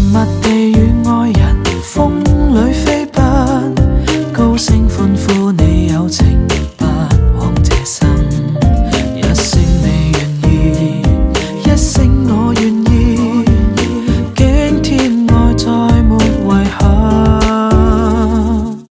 密地與愛人風裏飛奔，高聲